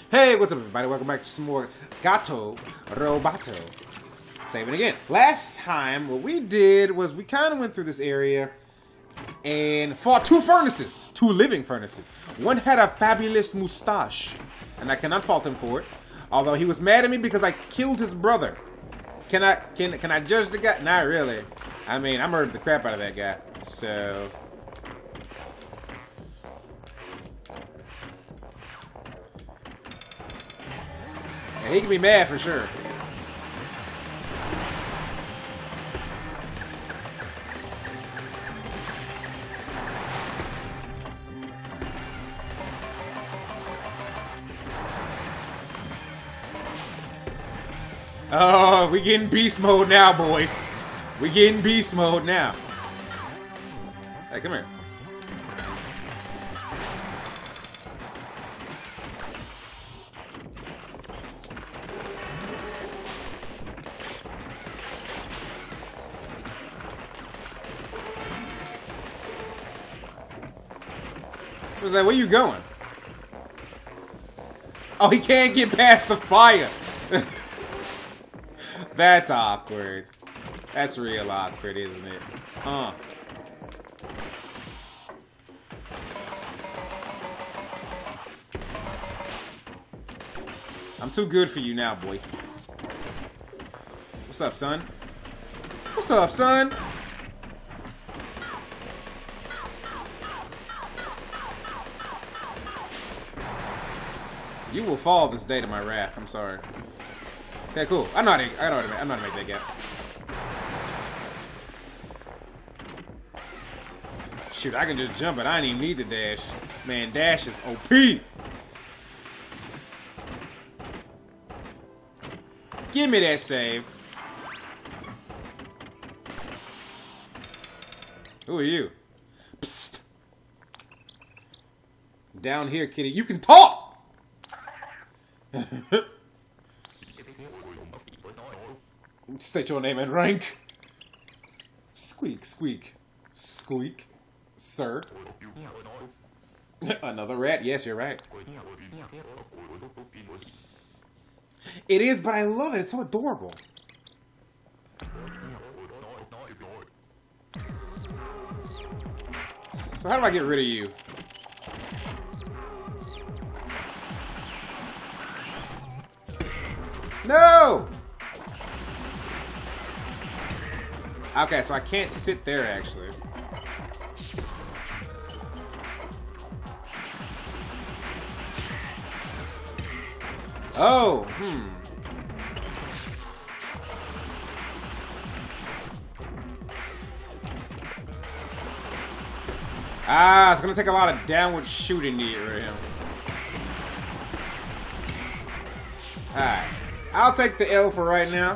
Hey, what's up everybody? Welcome back to some more Gato Roboto. Saving again. Last time, what we did was we kind of went through this area and fought two furnaces. Two living furnaces. One had a fabulous mustache, and I cannot fault him for it. Although he was mad at me because I killed his brother. Can I judge the guy? Not really. I mean, I murdered the crap out of that guy. So... he can be mad for sure. Oh, we getting beast mode now, boys. We getting beast mode now. Hey, come here. I was like, where you going? Oh, he can't get past the fire. That's awkward. That's real awkward, isn't it? Huh. I'm too good for you now, boy. What's up, son? What's up, son? You will fall this day to my wrath. I'm sorry. Okay, cool. I know how to make that gap. Shoot, I can just jump it. I didn't even need the dash. Man, dash is OP. Give me that save. Who are you? Psst. Down here, kitty. You can talk! State your name and rank. Squeak, squeak, squeak, sir. Another rat. Yes, you're right. It is, but I love it. It's so adorable. So how do I get rid of you? No! Okay, so I can't sit there, actually. Oh, Ah, it's gonna take a lot of downward shooting to get rid of him. Alright. I'll take the L for right now.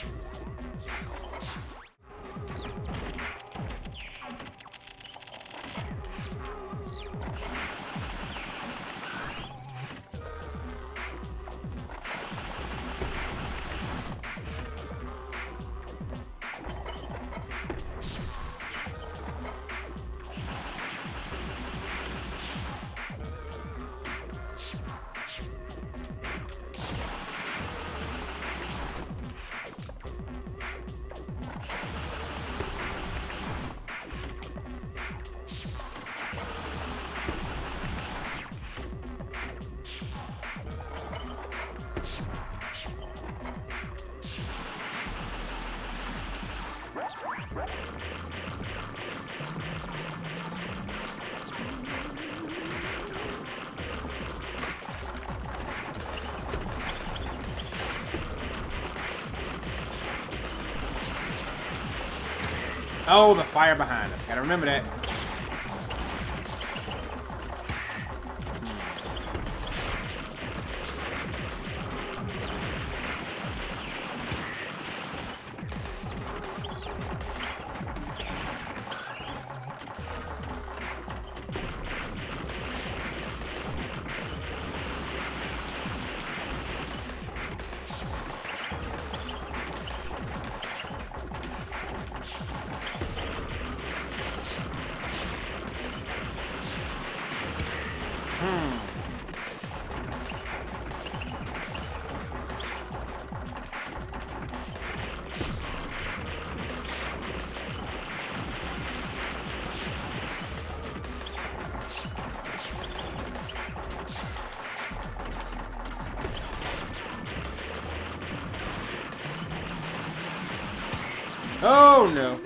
Oh, the fire behind him. Gotta remember that. Oh no.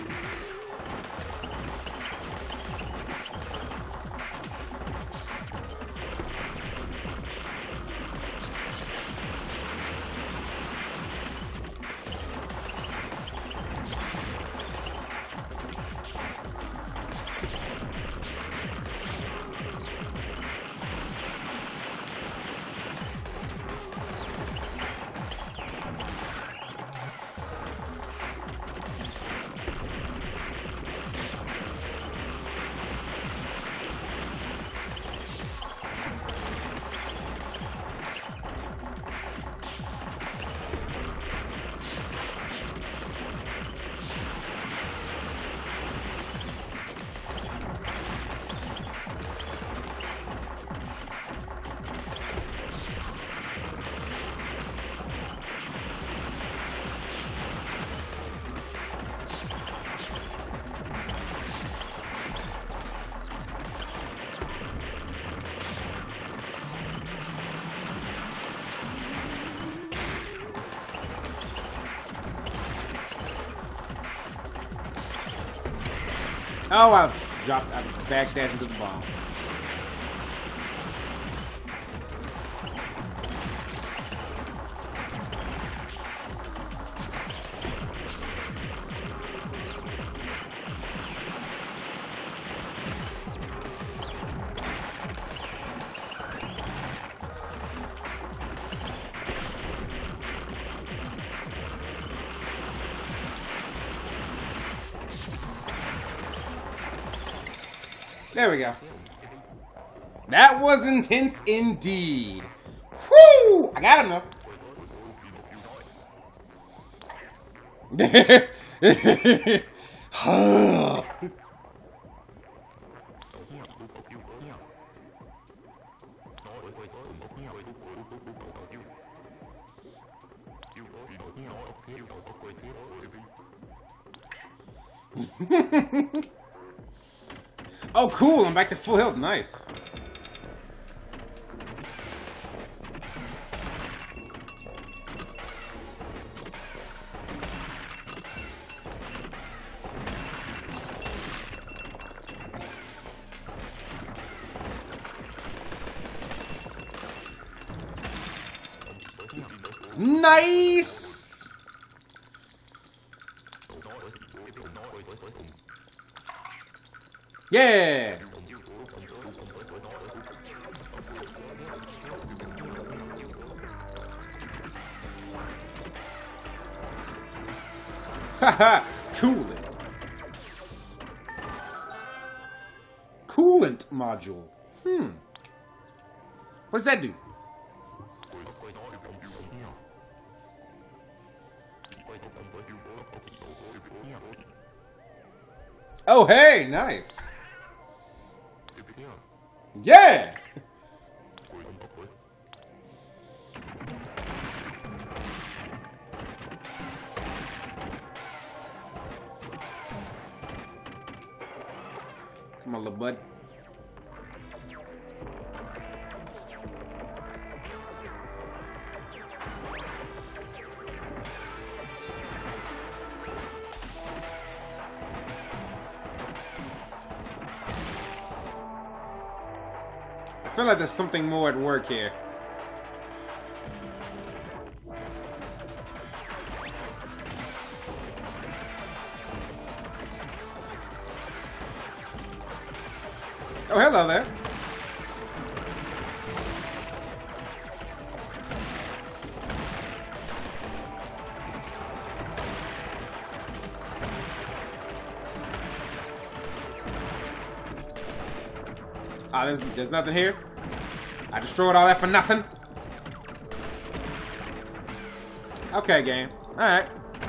Oh, I backdashed into the bomb. There we go. That was intense indeed. Woo! I got him though. Oh, cool. I'm back to full health. Nice. Nice. Yeah. Haha, coolant. Coolant module. What does that do? Oh, hey, nice. Yeah. Come on, little bud. I feel like there's something more at work here. Oh, hello there. Ah, there's nothing here. I destroyed all that for nothing. Okay, game. Alright.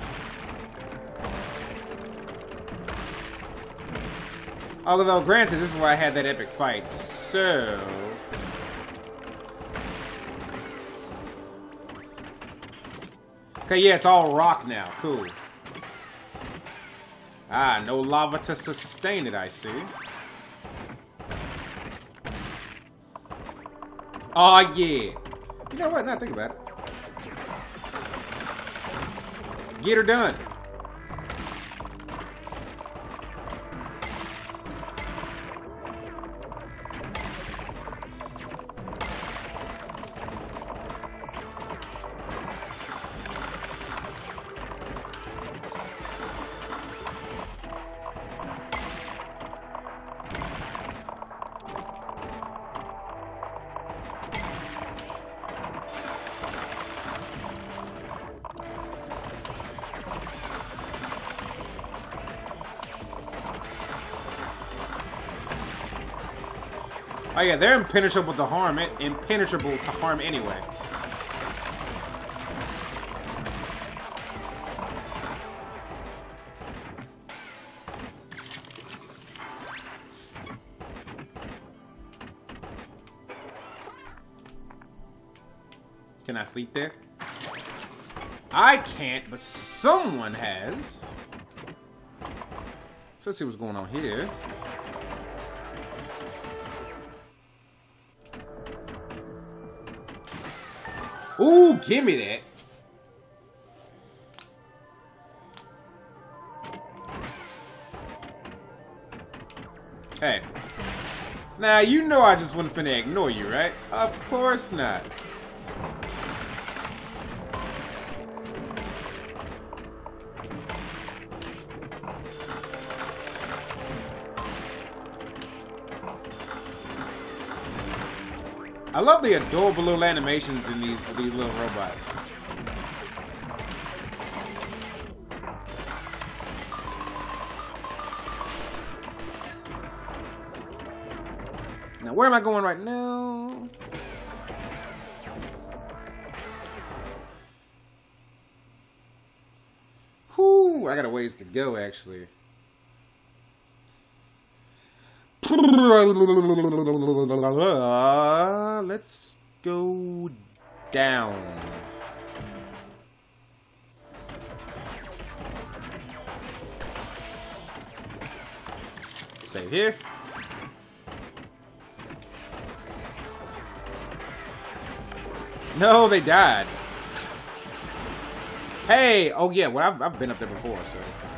Although, granted, this is where I had that epic fight, so... Okay, yeah, it's all rock now. Cool. Ah, no lava to sustain it, I see. Oh yeah. You know what? Now think about it. Get her done. Oh yeah, they're impenetrable to harm. Impenetrable to harm anyway. Can I sleep there? I can't, but someone has. So let's see what's going on here. Ooh, give me that. Hey. Now, you know I just wasn't finna ignore you, right? Of course not. I love the adorable little animations in these little robots. Now, where am I going right now? Whew, I got a ways to go, actually. Let's go down. Save here. No, they died. Hey, oh yeah, well I've been up there before, so.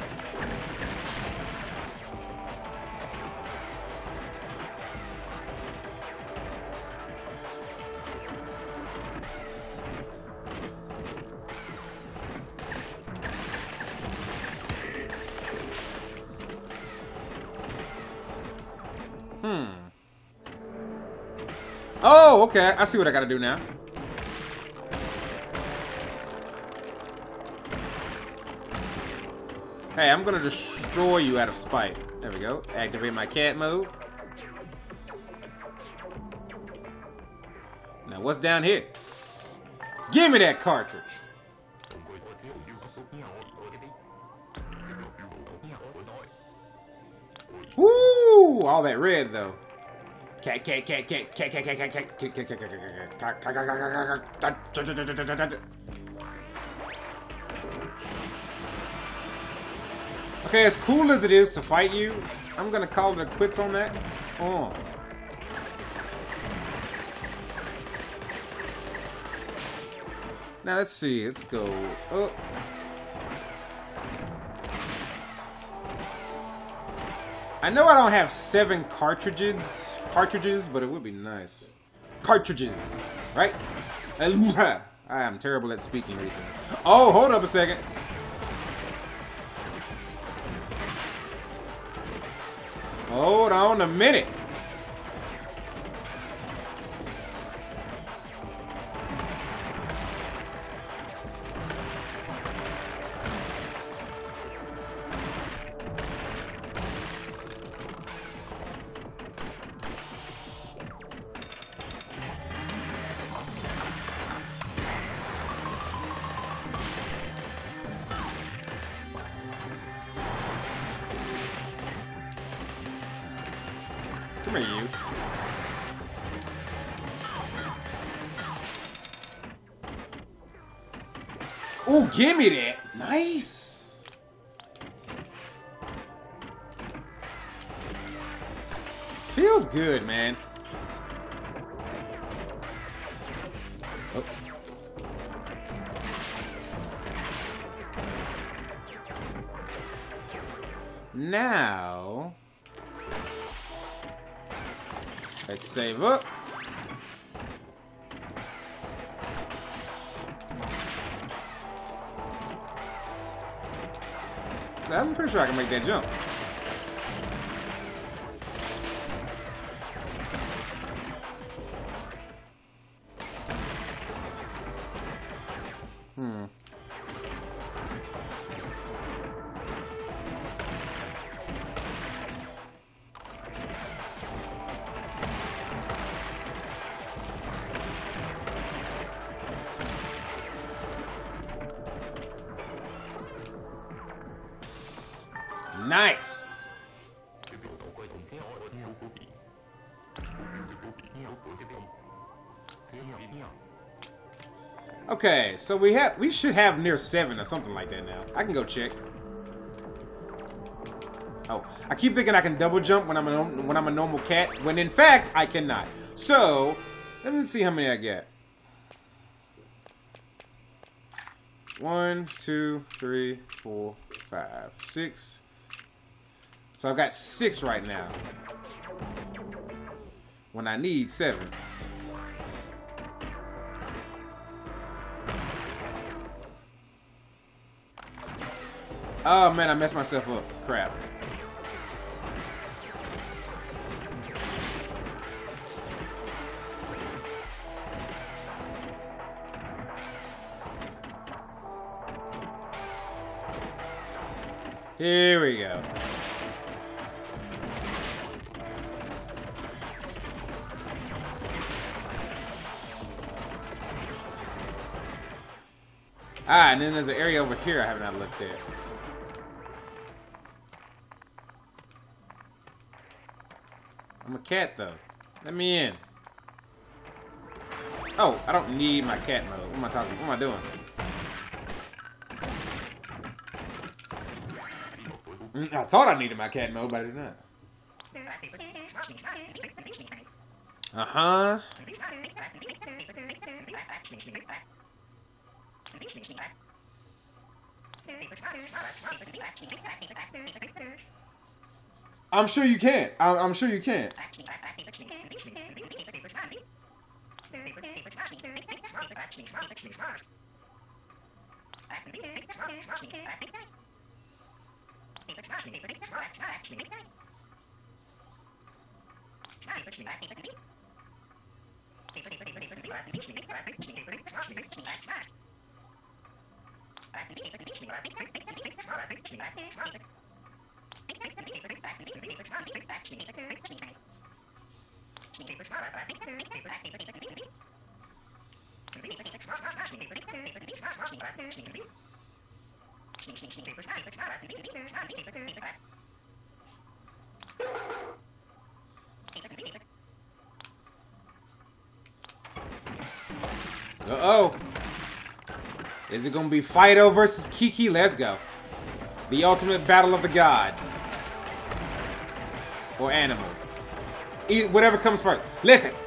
Oh, okay. I see what I gotta do now. Hey, I'm gonna destroy you out of spite. There we go. Activate my cat mode. Now, what's down here? Give me that cartridge. Woo! All that red, though. Cat. Okay, as cool as it is to fight you, I'm gonna call it quits on that. Oh. Now let's see. Let's go. Oh. I know I don't have 7 cartridges, but it would be nice. Cartridges, right? I am terrible at speaking recently. Oh, hold up a second. Hold on a minute. Come here, you. Oh, give me that. Nice. Feels good, man. Oh. Now, let's save up. I'm pretty sure I can make that jump. Nice. Okay, so we should have near 7 or something like that now. I can go check. Oh, I keep thinking I can double jump when I'm a normal cat, when in fact I cannot. So let me see how many I get. 1, 2, 3, 4, 5, 6. So I've got 6 right now. When I need 7. Oh man, I messed myself up. Crap. Here we go. Ah, and then there's an area over here I have not looked at. I'm a cat, though. Let me in. Oh, I don't need my cat mode. What am I talking? What am I doing? I thought I needed my cat mode, but I did not. Uh-huh. I'm sure you can. I'm sure you can. Uh-oh. Is it going to be Fido versus Kiki? Let's go. The ultimate battle of the gods. Or animals. Whatever comes first. Listen,